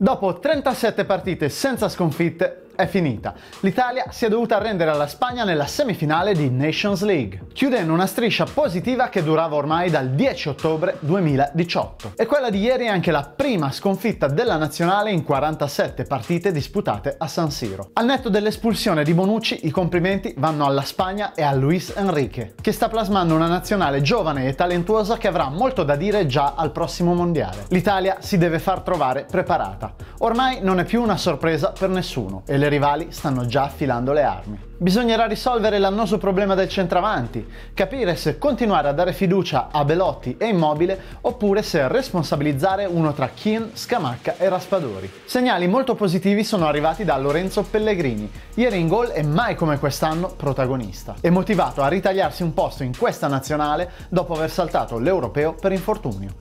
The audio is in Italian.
Dopo 37 partite senza sconfitte, è finita. L'Italia si è dovuta arrendere alla Spagna nella semifinale di Nations League, chiudendo una striscia positiva che durava ormai dal 10 ottobre 2018. E quella di ieri è anche la prima sconfitta della nazionale in 47 partite disputate a San Siro. Al netto dell'espulsione di Bonucci, i complimenti vanno alla Spagna e a Luis Enrique, che sta plasmando una nazionale giovane e talentuosa che avrà molto da dire già al prossimo mondiale. L'Italia si deve far trovare preparata. Ormai non è più una sorpresa per nessuno e le rivali stanno già affilando le armi. Bisognerà risolvere l'annoso problema del centravanti, capire se continuare a dare fiducia a Belotti e Immobile oppure se responsabilizzare uno tra Kean, Scamacca e Raspadori. Segnali molto positivi sono arrivati da Lorenzo Pellegrini, ieri in gol e mai come quest'anno protagonista, e motivato a ritagliarsi un posto in questa nazionale dopo aver saltato l'Europeo per infortunio.